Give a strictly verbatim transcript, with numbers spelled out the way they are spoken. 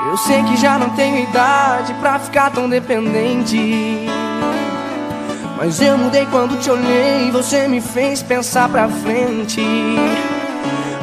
Eu sei que já não tenho idade pra ficar tão dependente, mas eu mudei quando te olhei, você me fez pensar pra frente.